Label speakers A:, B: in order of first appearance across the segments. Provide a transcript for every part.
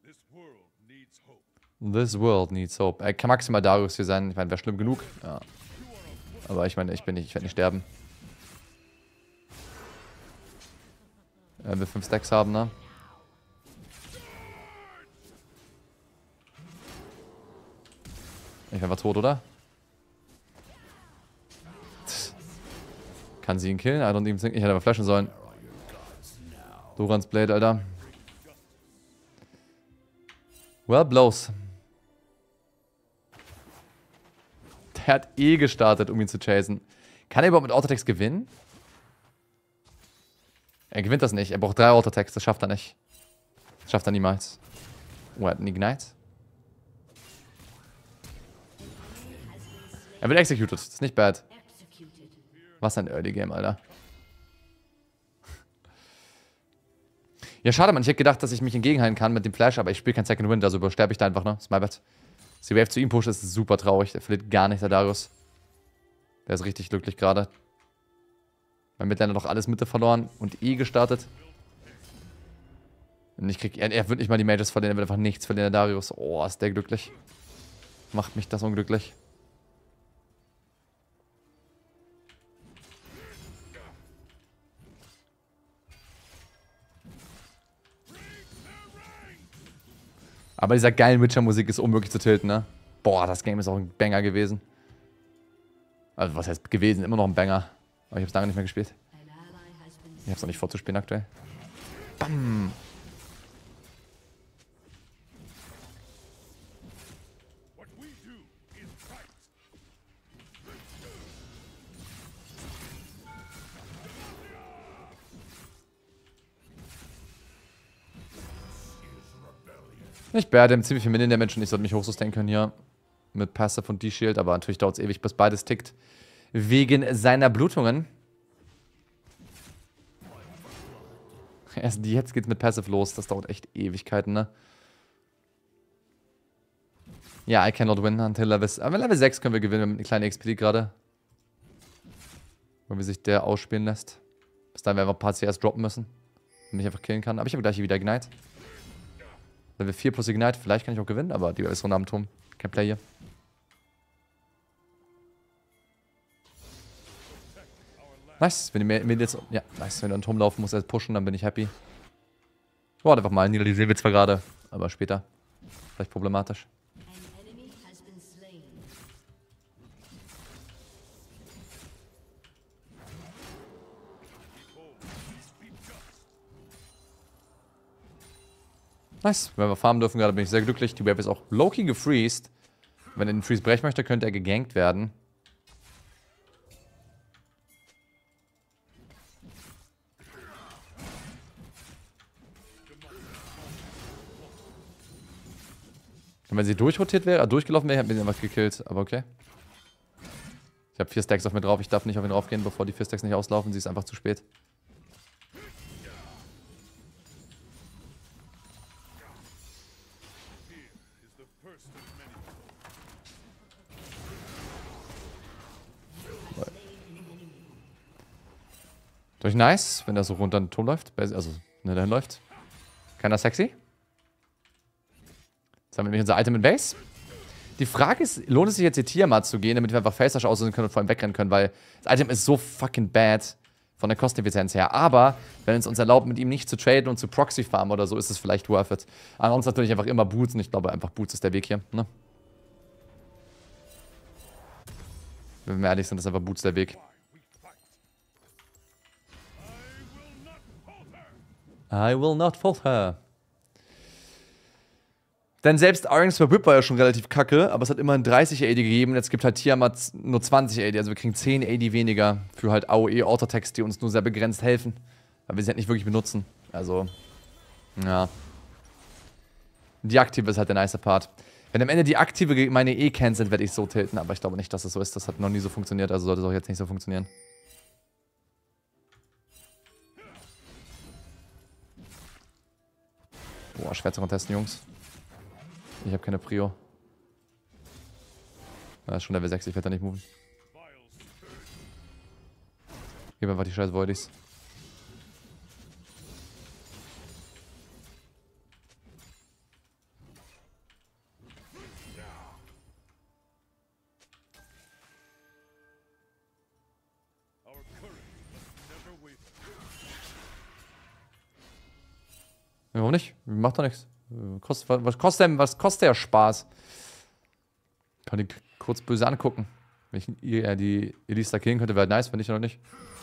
A: This world needs hope. Er kann maximal Darius hier sein. Ich meine, wäre schlimm genug. Ja. Aber ich meine, ich werde nicht sterben. Er will 5 Stacks haben, ne? Ich bin einfach tot, oder? Kann sie ihn killen? I don't even think. Ich hätte aber flashen sollen. Durans Blade, Alter. Well, blows. Der hat eh gestartet, um ihn zu chasen. Kann er überhaupt mit Autotext gewinnen? Er gewinnt das nicht. Er braucht 3 Autotext. Das schafft er nicht. Das schafft er niemals. Oh, er hat einen Ignite. Er wird executed. Das ist nicht bad. Was ein Early Game, Alter. Ja, schade, Mann. Ich hätte gedacht, dass ich mich entgegenhalten kann mit dem Flash, aber ich spiele kein Second Wind, also übersterbe ich da einfach, ne? Das ist my bad. Die Wave zu ihm pushen ist super traurig. Der verliert gar nicht, der Darius. Der ist richtig glücklich gerade. Mein Midlaner doch alles Mitte verloren und gestartet. Und ich krieg. Er wird nicht mal die Mages verlieren, er wird einfach nichts verlieren, der Darius. Oh, ist der glücklich. Macht mich das unglücklich. Aber dieser geilen Witcher-Musik ist unmöglich zu tilten, ne? Boah, das Game ist auch ein Banger gewesen. Also, was heißt gewesen? Immer noch ein Banger. Aber ich hab's lange nicht mehr gespielt. Ich hab's noch nicht vorzuspielen aktuell. Bam! Nicht bad, dem ziemlich viel Minion Damage und ich sollte mich hochsustainen können hier. Mit Passive und D-Shield, aber natürlich dauert es ewig, bis beides tickt. Wegen seiner Blutungen. Erst jetzt geht's mit Passive los, das dauert echt Ewigkeiten, ne? Ja, I cannot win until Level 6. Aber Level 6 können wir gewinnen mit einer kleinen XP gerade. Wenn wir sich der ausspielen lässt. Bis dann werden wir ein paar CS droppen müssen. Damit ich einfach killen kann. Aber ich habe gleich hier wieder Ignite. Level 4 plus Ignite, vielleicht kann ich auch gewinnen, aber die ist Runde am Turm. Kein Play hier. Nice, wenn ihr mir jetzt. Ja, nice, wenn du an den Turm laufen musst, erst pushen, dann bin ich happy. Warte einfach mal, die sehen wir zwar gerade, aber später. Vielleicht problematisch. Nice, wenn wir farmen dürfen gerade, bin ich sehr glücklich. Die Wave ist auch low-key gefreezed. Wenn er den Freeze brechen möchte, könnte er gegankt werden. Und wenn sie durchrotiert wäre, durchgelaufen wäre, hätten wir sie einfach gekillt. Aber okay. Ich habe 4 Stacks auf mir drauf. Ich darf nicht auf ihn raufgehen, bevor die 4 Stacks nicht auslaufen. Sie ist einfach zu spät. Durch nice, wenn er so runter den Turm läuft. Also, ne, dahin läuft. Keiner sexy. Jetzt haben wir nämlich unser Item in Base. Die Frage ist, lohnt es sich jetzt hier Tiamat zu gehen, damit wir einfach Face Rush auslösen können und vor ihm wegrennen können, weil das Item ist so fucking bad von der Kosteneffizienz her. Aber, wenn es uns erlaubt, mit ihm nicht zu traden und zu Proxy farmen oder so, ist es vielleicht worth it. Ansonsten natürlich einfach immer Boots und ich glaube einfach Boots ist der Weg hier, ne? Wenn wir ehrlich sind, ist einfach Boots der Weg. I will not falter. Denn selbst Irons for Whip war ja schon relativ kacke, aber es hat immerhin 30 AD gegeben. Jetzt gibt halt Tiamat nur 20 AD, also wir kriegen 10 AD weniger für halt AOE Autotext, die uns nur sehr begrenzt helfen. Aber wir sie halt nicht wirklich benutzen. Also, ja. Die aktive ist halt der nice Part. Wenn am Ende die aktive gegen meine cancelt, werde ich so tilten, aber ich glaube nicht, dass es so ist. Das hat noch nie so funktioniert, also sollte es auch jetzt nicht so funktionieren. Boah, schwer zu contesten, Jungs. Ich habe keine Prio. Das ist schon Level 6, ich werde da nicht moven. Gib einfach die scheiß Voidies. Warum nicht? Macht doch nichts. Was kostet der Spaß? Kann die kurz böse angucken. Wenn ich die Elisa killen könnte, wäre halt nice, wenn ich noch nicht.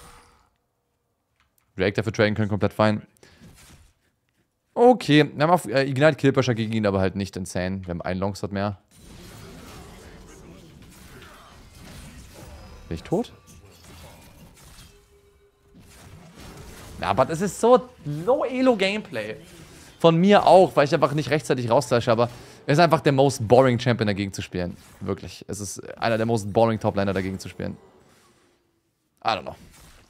A: Drake dafür traden können, komplett fein. Okay, wir haben auf Ignite Killpressure gegen ihn, aber halt nicht insane. Wir haben einen Longsword mehr. Bin ich tot? Ja, aber das ist so Elo-Gameplay. Von mir auch, weil ich einfach nicht rechtzeitig raustasche, aber es ist einfach der most boring Champion dagegen zu spielen. Wirklich. Es ist einer der most boring Topliner dagegen zu spielen. I don't know.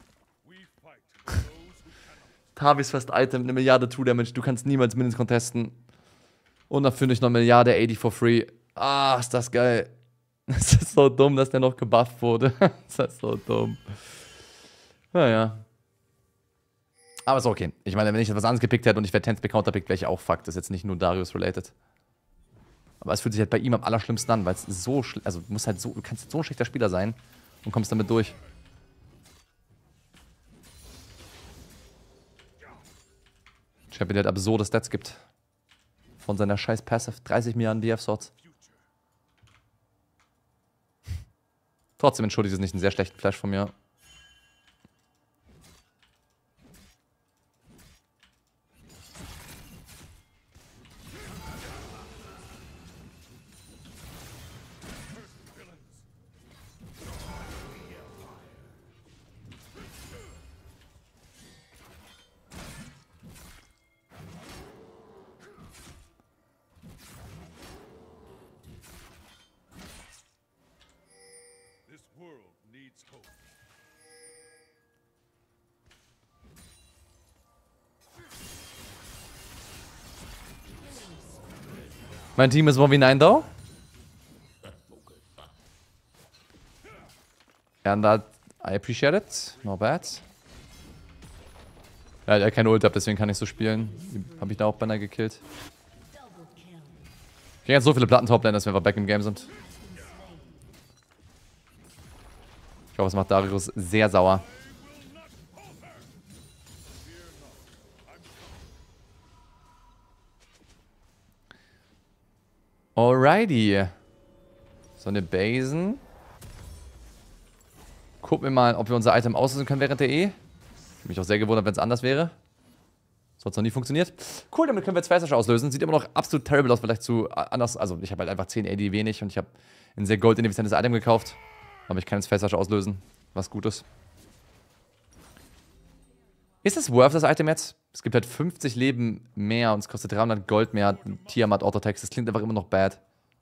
A: Tavis Fest Item, 1 Milliarde True Damage, du kannst niemals Minions contesten. Und dann finde ich noch 1 Milliarde 80 for free. Ah, ist das geil. Es ist so dumm, dass der noch gebufft wurde. Das ist so dumm. Naja. Aber ist okay. Ich meine, wenn ich etwas anderes gepickt hätte und ich wäre 10th counterpickt, wäre ich auch fucked. Das ist jetzt nicht nur Darius-related. Aber es fühlt sich halt bei ihm am allerschlimmsten an, weil es so also du kannst halt so ein schlechter Spieler sein und kommst damit durch. Champion, der halt absurde Stats gibt. Von seiner scheiß Passive. 30 Milliarden DF-Swords. Trotzdem entschuldige ich es nicht einen sehr schlechten Flash von mir. Mein Team ist 1v9 da. And that, I appreciate it. Not bad. Ja, der hat keine Ult ab, deswegen kann ich so spielen. Habe ich da auch beinahe gekillt. Ich kriege jetzt so viele Platten-Toplane, dass wir einfach back im Game sind. Ich glaube, es macht Darius sehr sauer. Alrighty. So eine Basen. Gucken wir mal, ob wir unser Item auslösen können während der E. Ich bin mich auch sehr gewundert, wenn es anders wäre. Das hat noch nie funktioniert. Cool, damit können wir jetzt Fast auslösen. Sieht immer noch absolut terrible aus, vielleicht zu anders. Also ich habe halt einfach 10 AD wenig und ich habe ein sehr goldineffizientes Item gekauft. Aber ich kann jetzt Fast auslösen, was gut ist. Ist es worth, das Item jetzt? Es gibt halt 50 Leben mehr und es kostet 300 Gold mehr. Tiamat Autotext, das klingt einfach immer noch bad.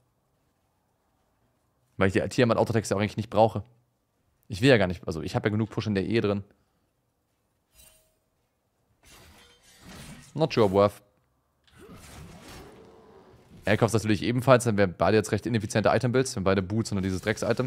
A: Weil ich die Tiamat Autotext ja auch eigentlich nicht brauche. Ich will ja gar nicht, also ich habe ja genug Push in der E drin. Not sure worth. Er kauft natürlich ebenfalls, dann wären beide jetzt recht ineffiziente Item-Builds. Wir haben beide Boots und nur dieses Drecks-Item.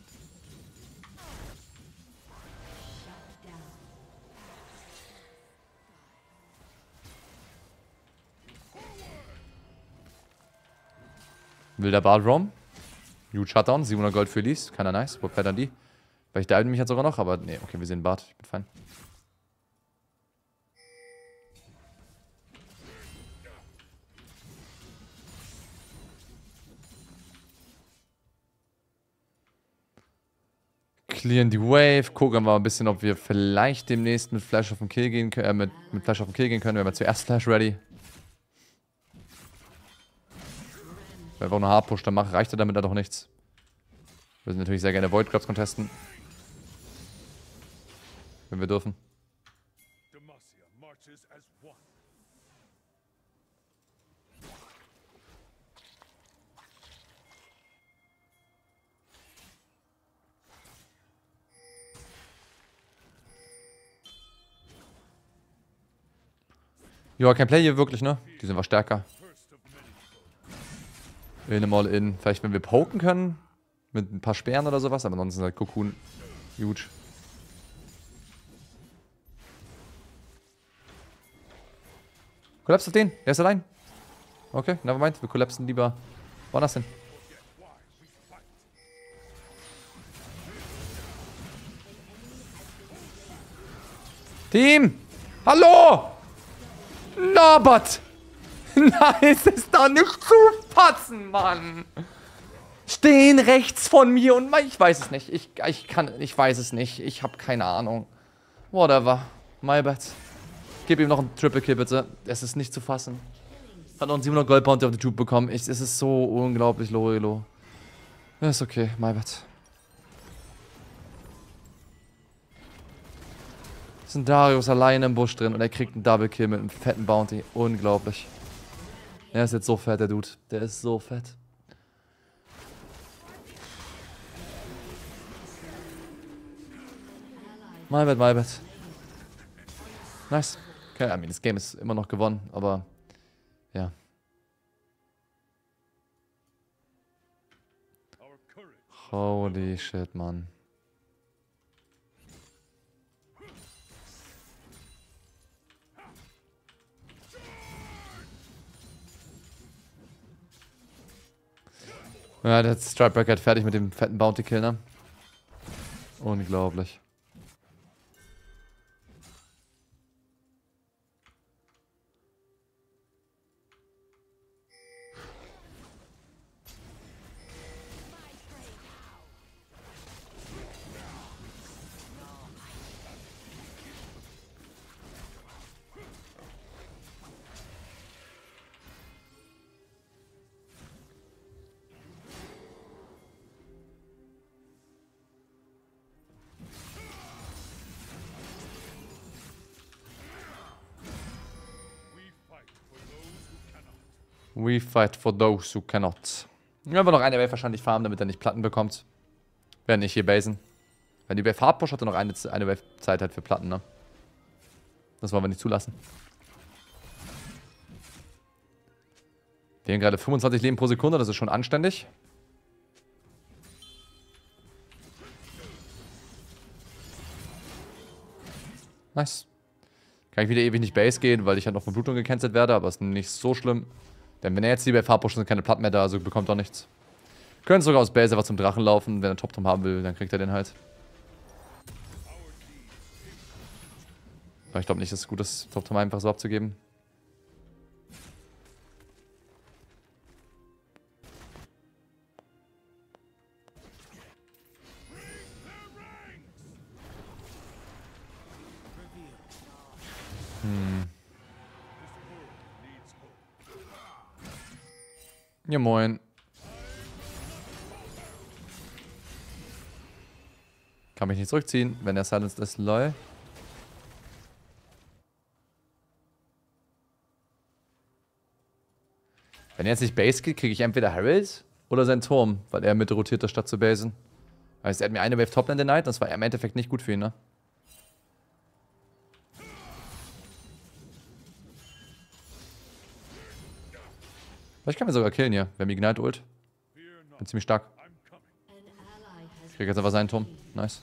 A: Wilder Bard Roam. Huge Shutdown, 700 Gold für Elise. Keiner nice. Wo pattern die? Vielleicht diven mich jetzt sogar noch, aber nee, okay, wir sehen Bard. Ich bin fein. Clearen die Wave. Gucken wir mal ein bisschen, ob wir vielleicht demnächst mit Flash auf den Kill gehen können. Mit Flash auf den Kill gehen können. Wir haben zuerst Flash ready. Wenn wir auch eine Hard-Push dann machen, reicht er damit doch nichts. Wir würden natürlich sehr gerne Void Grabs contesten. Wenn wir dürfen. Ja, kein Play hier wirklich, ne? Die sind was stärker. Wir nehmen mal in. Vielleicht, wenn wir poken können. Mit ein paar Speeren oder sowas. Aber ansonsten ist halt Cocoon huge. Kollapst auf den. Er ist allein. Okay, nevermind. Wir kollapsen lieber woanders hin. Team! Hallo! Norbert! Nein, es ist doch nicht zu fassen, Mann! Stehen rechts von mir und ich weiß es nicht. Ich weiß es nicht. Ich habe keine Ahnung. Whatever. My bad. Gib ihm noch einen Triple Kill, bitte. Es ist nicht zu fassen. Hat noch einen 700 Gold Bounty auf die Tube bekommen. Es ist so unglaublich low. Ist okay. My bad. Ist ein Darius alleine im Busch drin und er kriegt einen Double Kill mit einem fetten Bounty. Unglaublich. Er ist jetzt so fett, der Dude. Der ist so fett. My bad. Nice. Okay, I mean, das Game ist immer noch gewonnen, aber ja. Holy shit, Mann. Ja, der Stripebreaker hat fertig mit dem fetten Bounty-Kill, ne? Unglaublich. We fight for those who cannot. Ja, aber noch eine Wave wahrscheinlich farmen, damit er nicht Platten bekommt. Wenn nicht hier basen. Wenn die Wave hard push, hat er noch eine Wave Zeit halt für Platten, ne? Das wollen wir nicht zulassen. Wir haben gerade 25 Leben pro Sekunde, das ist schon anständig. Nice. Kann ich wieder ewig nicht Base gehen, weil ich halt noch von Blutung gecancelt werde, aber ist nicht so schlimm. Denn wenn er jetzt die Wave hard pusht, sind keine Platten mehr da, also bekommt er nichts. Können sogar aus Base einfach zum Drachen laufen, wenn er Top-Tom haben will, dann kriegt er den halt. Aber ich glaube nicht, dass es gut ist, Top-Tom einfach so abzugeben. Ja, moin. Kann mich nicht zurückziehen, wenn er silenced ist, lol. Wenn er jetzt nicht Base geht, kriege ich entweder Herald oder seinen Turm, weil er mit rotiert, statt zu basen. Heißt, er hat mir eine Wave Topland denied, das war im Endeffekt nicht gut für ihn, ne? Vielleicht kann wir sogar killen hier. Wir haben Ignite Ult. Bin ziemlich stark. Ich krieg jetzt einfach seinen Turm. Nice.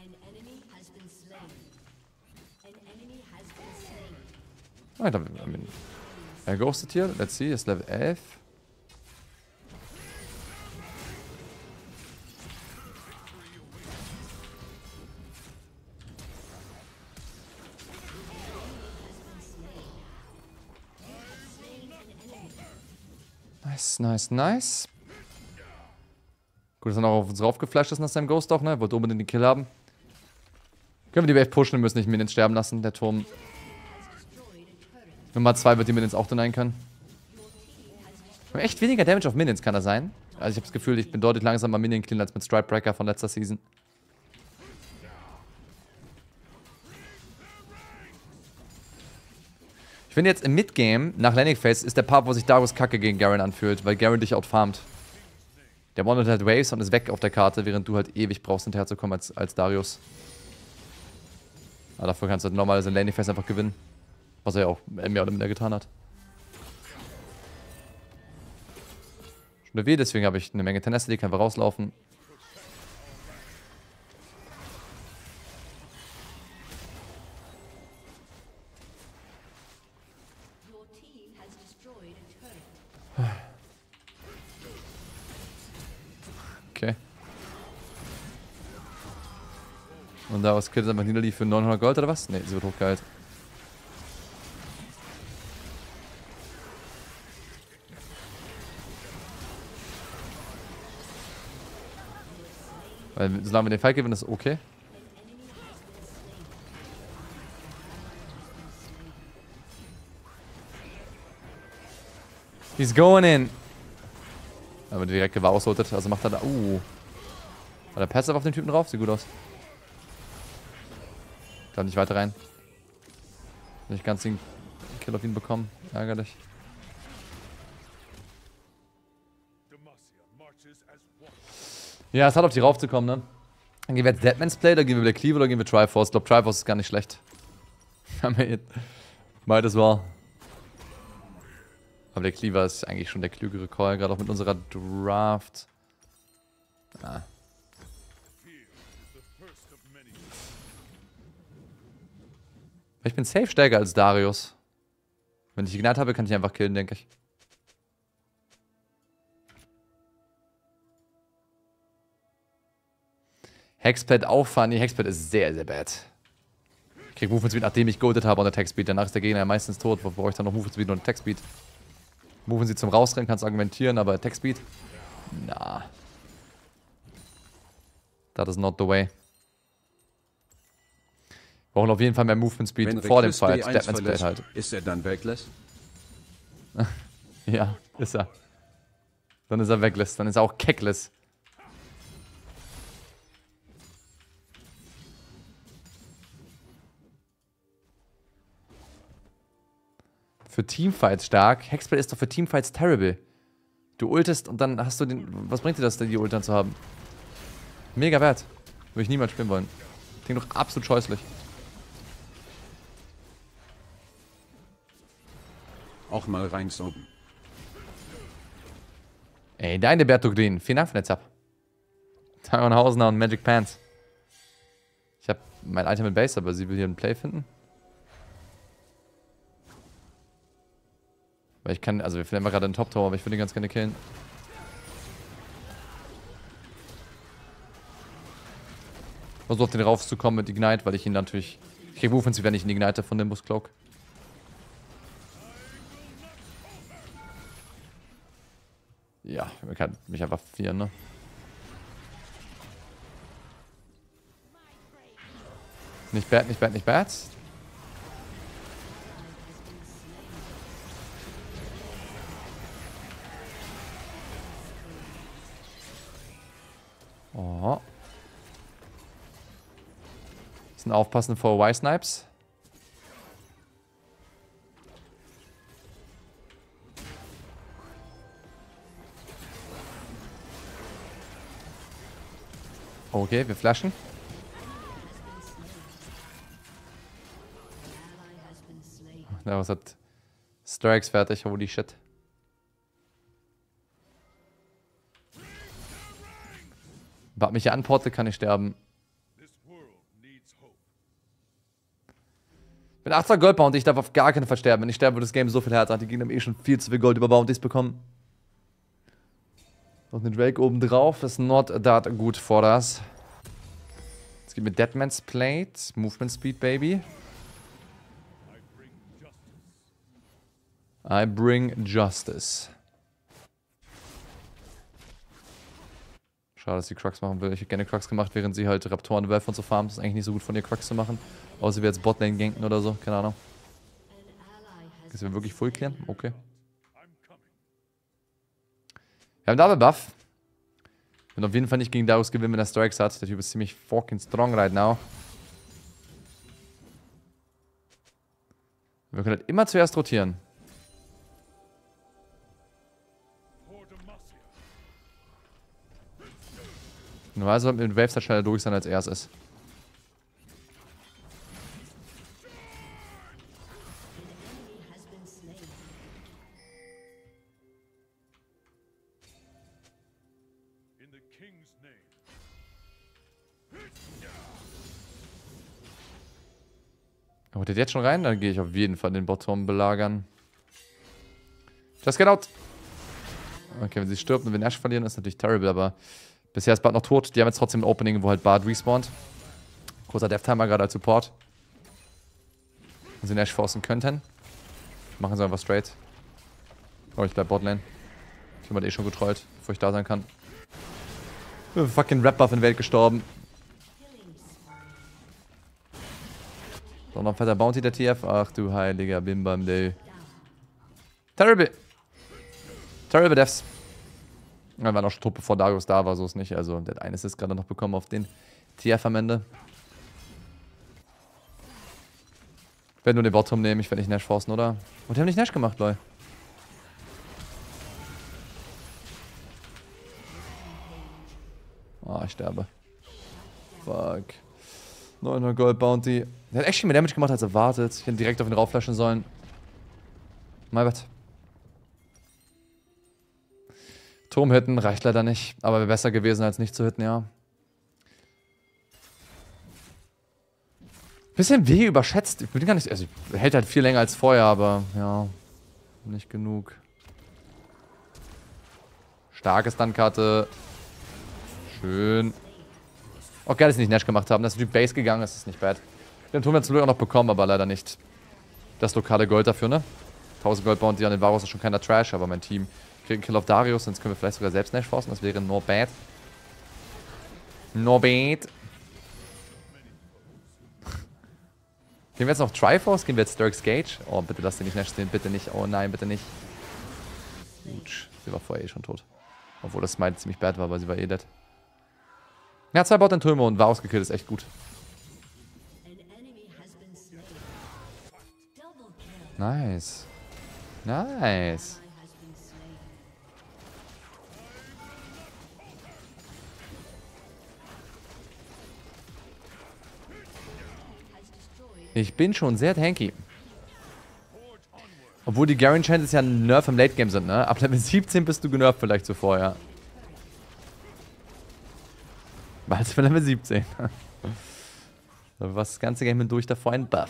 A: Ah, ich glaube, er ghostet hier. Let's see, ist Level 11. Nice. Gut, dass er noch auf uns raufgeflasht ist nach seinem Ghost auch, ne? Wollte unbedingt den Kill haben. Können wir die Wave pushen, wir müssen nicht Minions sterben lassen. Der Turm. Nummer 2 wird die Minions auch denyen können. Wir haben echt weniger Damage auf Minions, kann das sein? Also ich habe das Gefühl, ich bin deutlich langsamer Minion clean als mit Stripebreaker von letzter Season. Ich finde jetzt im Midgame, nach Landing Phase, ist der Part, wo sich Darius kacke gegen Garen anfühlt, weil Garen dich outfarmt. Der wandert halt Waves und ist weg auf der Karte, während du halt ewig brauchst, hinterherzukommen als Darius. Aber dafür kannst du halt normalerweise in Landing Phase einfach gewinnen. Was er ja auch mehr oder minder getan hat. Schon eine W, deswegen habe ich eine Menge Tenacity, die kann einfach rauslaufen. Okay. Und daraus killt es einfach Nidalee für 900 Gold oder was? Ne, sie wird hochgeheilt. Weil solange wir den Fight gewinnen, ist okay. He's going in. Aber direkt gewauslotet, also macht er da. War der Passive auf den Typen drauf? Sieht gut aus. Ich kann nicht weiter rein. Nicht ganz den Kill auf ihn bekommen. Ärgerlich. Ja, es hat auf die raufzukommen, ne? Dann gehen wir jetzt Deadman's Play, oder gehen wir Black Cleaver, oder gehen wir Triforce? Ich glaube, Triforce ist gar nicht schlecht. Might as well. Aber der Cleaver ist eigentlich schon der klügere Call, gerade auch mit unserer Draft. Ah. Ich bin safe stärker als Darius. Wenn ich Ignite habe, kann ich einfach killen, denke ich. Hexblade auffahren. Die Hexblade ist sehr, sehr bad. Ich krieg Movement Speed, nachdem ich goldet habe und Attack Speed. Danach ist der Gegner ja meistens tot. Wo brauche ich dann noch Movement Speed und Attack Speed? Movement Speed zum Rausrennen, kannst argumentieren, aber Attack Speed? Na. That is not the way. Wir brauchen auf jeden Fall mehr Movement Speed
B: Wenn
A: vor dem
B: Reckless
A: Fight.
B: B1
A: Deadman's Blade
B: verlässt,
A: halt.
B: ist er dann Reckless?
A: Ja, ist er. Dann ist er Reckless. Dann ist er auch Keckless. Für Teamfights stark. Hexblade ist doch für Teamfights terrible. Du ultest und dann hast du den... Was bringt dir das denn, die Ultern zu haben? Mega wert. Würde ich niemals spielen wollen. Klingt doch absolut scheußlich.
B: Auch mal reinsaugen.
A: Ey, deine Bertogreen. Vielen Dank für den Zap. Tyronhausener und Magic Pants. Ich habe mein Item in Base, aber sie will hier einen Play finden. Weil ich kann, also wir finden immer gerade einen Top Tower, aber ich würde ihn ganz gerne killen. Versuche auf den raufzukommen mit Ignite, weil ich ihn natürlich... Ich kriege Movement, wenn ich ihn Ignite von Nimbus Cloak. Ja, man kann mich einfach vieren, ne? Nicht bad, nicht bad, nicht bad. Oh. Müssen aufpassen vor Y-Snipes. Okay, wir flashen. Ja, was hat Strikes fertig? Holy shit. Wart mich hier anporte, kann ich sterben. Mit 18 Goldbounty, ich darf auf gar keinen Fall sterben. Wenn ich sterbe, wird das Game so viel härter. Die Gegner haben eh schon viel zu viel Gold über Bounties bekommen. Noch den Drake oben drauf. Das ist not that gut for das. Jetzt geht mit Deadman's Plate. Movement Speed, baby. I bring justice. Schade, dass sie Crux machen will. Ich hätte gerne Crux gemacht, während sie halt Raptoren werfen und so farmen. Das ist eigentlich nicht so gut von ihr, Crux zu machen. Außer wir jetzt Botlane ganken oder so. Keine Ahnung. Ist wir wirklich full clearen? Okay. Wir haben Double Buff. Wir werden auf jeden Fall nicht gegen Darius gewinnen, wenn er Strikes hat. Der Typ ist ziemlich fucking strong right now. Wir können halt immer zuerst rotieren. Normalerweise sollten wir mit Waves halt schneller durch sein, als er es ist. Oh, der jetzt schon rein? Dann gehe ich auf jeden Fall den Bottom belagern. Just get out! Okay, wenn sie stirbt und wir Nash verlieren, ist natürlich terrible, aber bisher ist Bart noch tot. Die haben jetzt trotzdem ein Opening, wo halt Bart respawnt. Kurzer Death-Timer gerade als Support. Wenn sie Nash forcen könnten. Machen sie einfach straight. Oh, ich bleib Botlane. Ich bin halt eh schon getrollt, bevor ich da sein kann. Fucking Rap-Buff in Welt gestorben. So, noch ein fetter Bounty der TF. Ach du heiliger Bimbam, Day. Terrible. Terrible Deaths. Wir waren auch schon tot, bevor Darius da war, so ist nicht. Also, der hat eines ist gerade noch bekommen auf den TF am Ende. Ich werde nur den Bottom nehmen, ich werde nicht Nash forcen, oder? Und die haben nicht Nash gemacht, lol. Ah, ich sterbe. Fuck. 900 Gold Bounty. Der hat echt viel mehr Damage gemacht als erwartet. Ich hätte direkt auf ihn raufflashen sollen. My bad. Turm hitten reicht leider nicht. Aber wäre besser gewesen als nicht zu hitten, ja. Bisschen weh überschätzt. Ich bin gar nicht. Also, hält halt viel länger als vorher, aber ja. Nicht genug. Starke Stun-Karte. Schön. Auch geil, dass sie nicht Nash gemacht haben. Dass sie die Base gegangen ist, ist nicht bad. Den Turm hat zum Glück auch noch bekommen, aber leider nicht das lokale Gold dafür, ne? 1000 Gold Bounty an den Varus ist schon keiner Trash, aber mein Team kriegt einen Kill auf Darius, sonst können wir vielleicht sogar selbst Nash forcen. Das wäre no bad. No bad. Gehen wir jetzt noch Triforce? Gehen wir jetzt Dirk's Gage? Oh, bitte lass den nicht Nash stehen. Bitte nicht. Oh nein, bitte nicht. Gut. Sie war vorher eh schon tot. Obwohl das Smite ziemlich bad war, weil sie war eh dead. Ja, 2 Bot in Türme und Varus gekillt ist echt gut. Nice. Nice. Ich bin schon sehr tanky. Obwohl die Garen Chances ja ein Nerf im Late Game sind, ne? Ab Level 17 bist du genervt vielleicht zuvor, ja. Bald für Level 17. So, was das ganze Game hindurch davor ein Buff.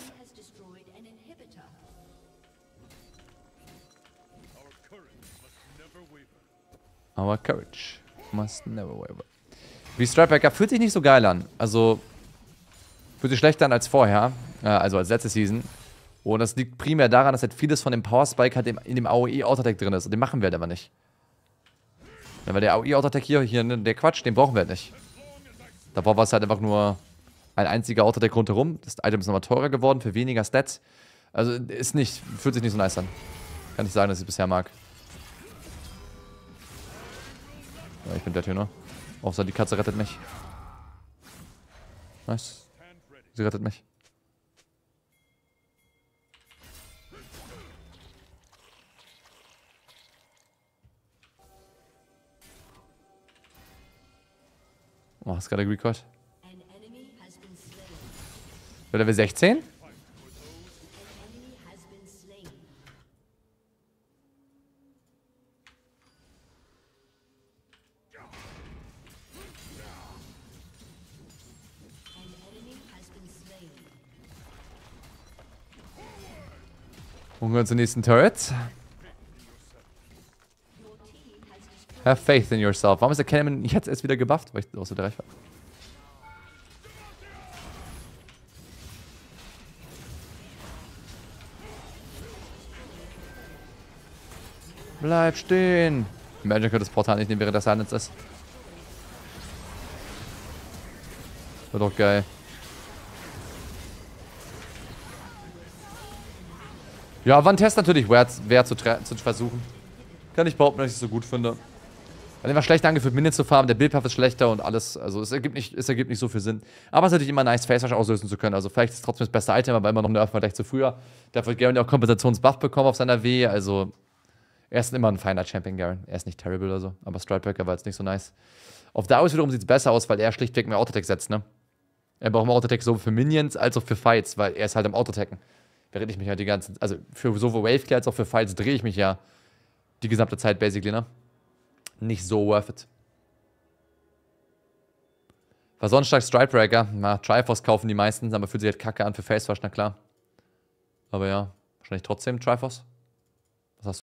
A: Our courage must never waver. Wie Stripebacker fühlt sich nicht so geil an. Also, fühlt sich schlechter an als vorher. Also als letzte Season. Und das liegt primär daran, dass halt vieles von dem Power Spike halt in dem AOE Auto-Attack drin ist. Und den machen wir halt aber nicht. Ja, weil der AOE Auto-Attack hier, der Quatsch, den brauchen wir halt nicht. Davor war es halt einfach nur ein einziger Auto-Attack rundherum. Das Item ist nochmal teurer geworden für weniger Stats. Also ist nicht, fühlt sich nicht so nice an. Kann ich sagen, dass ich es bisher mag. Ja, ich bin der Tüner. Außer die Katze rettet mich. Nice. Sie rettet mich. Oh, hast gerade Record. Level 16? Und wir zur nächsten Turret. Have faith in yourself. Warum ist der Cannon jetzt erst wieder gebufft? Weil ich auch so der Reich war. Bleib stehen. Imagine könnte das Portal nicht nehmen, während das Silence ist. Wird doch geil. Ja, war ein Test natürlich wert zu versuchen. Kann ich behaupten, dass ich es so gut finde. Weil immer schlecht angefühlt, Minions zu farmen, der Bildpath ist schlechter und alles. Also es ergibt nicht so viel Sinn. Aber es ist natürlich immer nice, Face Rush auslösen zu können. Also vielleicht ist es trotzdem das beste Item, aber immer noch nerven wir gleich zu früher. Dafür hat Garen auch Kompensationsbuff bekommen auf seiner W. Also er ist immer ein feiner Champion, Garen. Er ist nicht terrible oder so. Aber Stridebreaker war jetzt nicht so nice. Auf Darius wiederum sieht es besser aus, weil er schlichtweg mehr Autotech setzt, ne? Er braucht mehr Autotech sowohl für Minions als auch für Fights, weil er ist halt am Autotechen. Während ich mich halt die ganzen, also für sowohl Waveclear als auch für Fights drehe ich mich ja die gesamte Zeit basically, ne? Nicht so worth it. War sonst stark Stridebreaker. Na, Triforce kaufen die meisten, aber fühlt sich halt kacke an für Face Rush, na klar. Aber ja, wahrscheinlich trotzdem Triforce. Was hast du?